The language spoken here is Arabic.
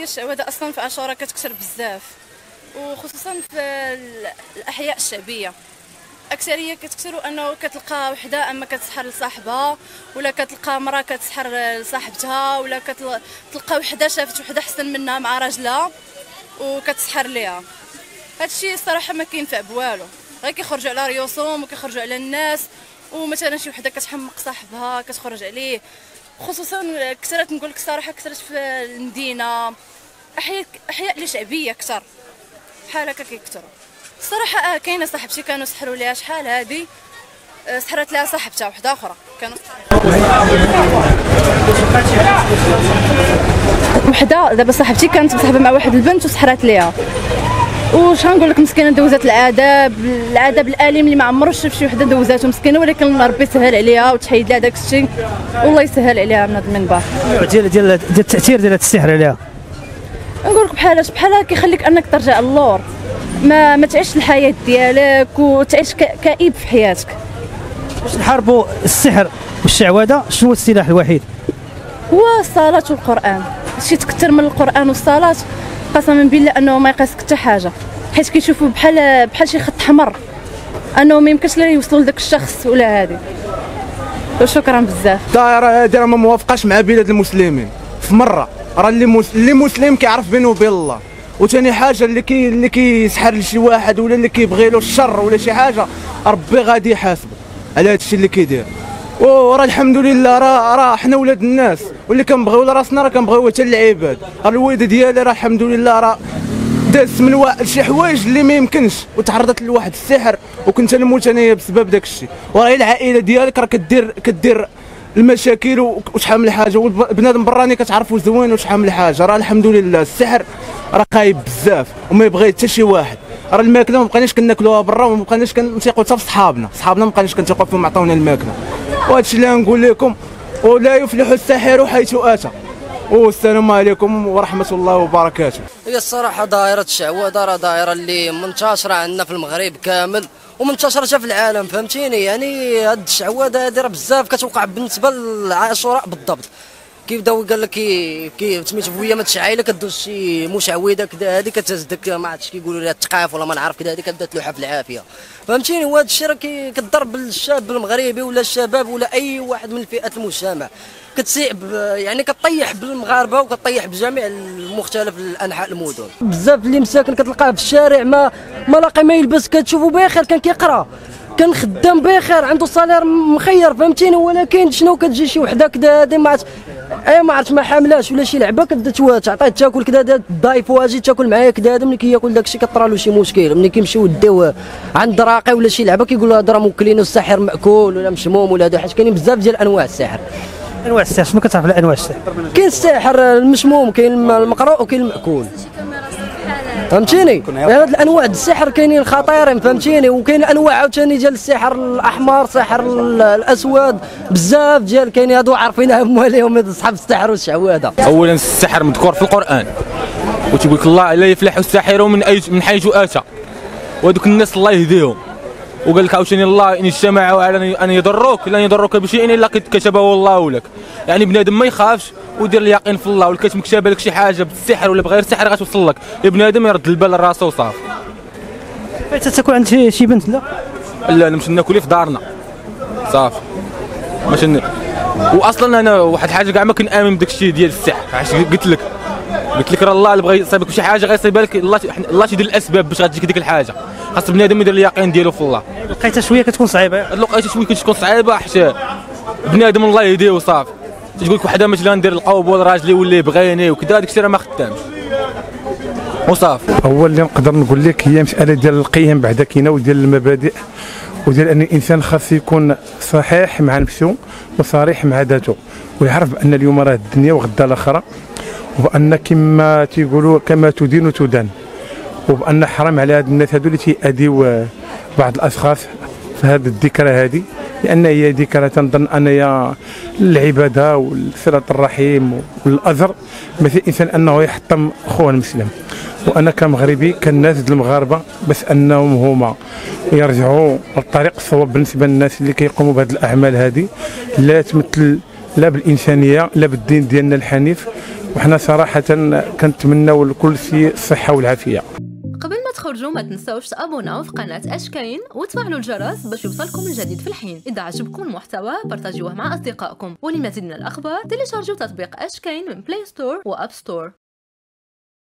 ديال الشعوذه اصلا في عاشوراء كتكثر بزاف، وخصوصا في الاحياء الشعبيه. اكثريه كتكثروا انه كتلقى وحده اما كتسحر لصاحبها، ولا كتلقى مراه كتسحر لصاحبتها، ولا كتلقى وحده شافت وحده احسن منها مع راجلها وكتسحر ليها. هادشي الصراحه ما كينفع بوالو، غير كيخرجوا على ريوسهم وكيخرجوا على الناس. ومثلا شي وحده كتحمق صاحبها كتخرج عليه، خصوصا كثرت نقول لك الصراحه كثرت في المدينه، احياء اللي شعبيه اكثر بحال هكا كيكثروا الصراحه. كاينه صاحبتي كانوا سحروا ليها شحال هادي، سحرت لها صاحبتها وحده اخرى كانوا وحده. دابا صاحبتي كانت مصاحبه مع واحد البنت وسحرات ليها، واش غنقول لك مسكينه دوزات العذاب الاليم اللي ما عمرو شاف شي وحده دوزاتو مسكينه، ولكن ربي سهل عليها وتحيد لها داك الشيء والله يسهل عليها من هذا المنبر. ديال التاثير ديال هذا السحر عليها نقول لك بحال كيخليك انك ترجع للور، ما تعيش الحياه ديالك وتعيش كئيب في حياتك. باش نحاربوا السحر والشعوذه شنو هو السلاح الوحيد؟ هو الصلاه والقران. شي تكثر من القران والصلاه قسما بالله انه ما يقاسك حتى حاجه، حيت كيشوفوا بحال شي خط احمر انه ما يمكنش لا يوصلوا لذاك الشخص ولا هذه. وشكرا بزاف. الدائره هذه راه ما موافقاش مع بلاد المسلمين في مره، راه اللي مسلم كيعرف بينه وبين الله. وثاني حاجه اللي كيسحر لشي واحد ولا اللي كيبغي له الشر ولا شي حاجه ربي غادي يحاسبه على هذا الشيء اللي كيدير. وراه الحمد لله راه حنا ولاد الناس، واللي كنبغيو لراسنا راه كنبغيو حتى العباد. الوالده ديالي راه الحمد لله راه دازت من شي حوايج اللي ما يمكنش وتعرضت لواحد السحر وكنت نموت انايا بسبب داك الشيء. وراه العائله ديالك راه كدير المشاكل وشحال من حاجه، وبنادم براني كتعرفوا زوين وشحال من حاجه. راه الحمد لله السحر راه قايب بزاف وما يبغي حتى شي واحد. راه الماكله ما بقيناش كناكلوها برا وما بقيناش كنثيقوا حتى في صحابنا ما بقيناش كنثيقوا فيهم عطاونا الماكله. وهذا الشيء اللي غنقول لكم، ولا يفلح الساحر حيث اتى. والسلام عليكم ورحمه الله وبركاته. هي الصراحه دائره الشعوذه راه دائره اللي منتشره عندنا في المغرب كامل ومنتشره في العالم، فهمتيني؟ يعني هاد الشعوذه هادي راه بزاف كتوقع بالنسبه للعاشوراء بالضبط. كيبداو قال لك سميتو هي ما تشعايله كدوز شي مشعوذه كذا هذه كتهزدك ما عرفتش كيقولوا لها الثقاف ولا ما نعرف كذا، هذه كتبدا تلوحها في العافيه، فهمتيني؟ وهذا الشيء راه كضرب الشاب المغربي ولا الشباب ولا اي واحد من فئات المجتمع، كتسيء يعني كطيح بالمغاربه وكطيح بجميع المختلف الانحاء المدن. بزاف اللي مساكن كتلقاه في الشارع ما لاقي ما يلبس، كتشوفوا بخير كان كيقرا كان خدام بخير عنده صالير مخير، فهمتيني؟ ولكن شنو كتجي شي وحده كذا هذه ما عرفتش ما حاملاش ولا شي لعبه كتبدا تعطيه تاكل كذا ضايف واجي تاكل معايا كذا، هذا ملي كياكل داك الشيء كطرا له شي مشكل. ملي كيمشيو يديوه عند راقي ولا شي لعبه كيقولوا هذا راه موكلين الساحر ماكول ولا مشموم ولا هذا، حيت كاينين بزاف ديال انواع السحر. انواع السحر شنو كتعرف على انواع السحر؟ كاين السحر المشموم، كاين المقروء وكاين الماكول، فهمتيني؟ هاد الانواع السحر كاينين خطيرين، فهمتيني؟ وكاين انواع عاوتاني ديال السحر الاحمر، السحر الاسود، بزاف ديال كاينين هادو عارفينها مواليهم اصحاب السحر والشعوذه. اولا السحر مذكور في القران وتيقول لك الله لا يفلح الساحر من حيث اتى، وهذوك الناس الله يهديهم. وقال لك عاوتاني الله ان اجتمعوا على ان يضروك لن يضروك بشيء الا كتبه الله لك. يعني بنادم ما يخافش ودير اليقين في الله، ولكن مكتابه لك شي حاجه بالسحر ولا بغير السحر غتوصل لك، يا بنادم يرد البال لراسه وصافي. حتى تاكل عند شي بنت؟ لا نمشي ناكل في دارنا صافي ماشي. واصلا انا واحد الحاجه كاع ما كنامن بداك الشيء ديال السحر، علاش قلت لك راه الله اللي بغى يصيبك شي حاجه غيصيبها لك، الله تيدير الاسباب باش غتجيك ديك الحاجه. خاص بنادم يدير اليقين ديالو في الله. لقيتها شويه كتكون صعيبه؟ لقيتها شويه كتكون صعيبه حتى بنادم الله يهديه وصافي. تقول لك وحده مثلا ندير القوبول راجلي ولا يبغيني وكذا، هذاك الشيء راه ما خدامش وصافي. هو اللي نقدر نقول لك هي مساله ديال القيم بعدا كاينه وديال المبادئ وديال ان الانسان خاص يكون صحيح مع نفسه وصريح مع ذاته، ويعرف بان اليوم راه الدنيا وغدا الاخره، وان كما تيقولوا كما تدين تدان، وبان حرام على هاد الناس هادو اللي تيأذيو بعض الاشخاص في هذه الذكرى هذه، لان هي ذكرى تنظن ان هي العباده والصله الرحيم والاجر، مثل الانسان انه يحطم خوه المسلم. وانا كمغربي كالناس المغاربه بس انهم هما يرجعوا للطريق الصواب بالنسبه للناس اللي كيقوموا بهذه الاعمال هذه، لا تمثل لا بالانسانيه لا بالدين ديالنا الحنيف، وحنا صراحه كنتمناو لكل شيء الصحه والعافيه. قبل ما تخرجوا ما تنساوش تابوناو في قناة اشكاين وتفعلوا الجرس باش يوصلكم الجديد في الحين. اذا عجبكم المحتوى بارطاجيوه مع اصدقائكم، ولمزيد من الاخبار تيليشارجوا تطبيق اشكاين من بلاي ستور واب ستور.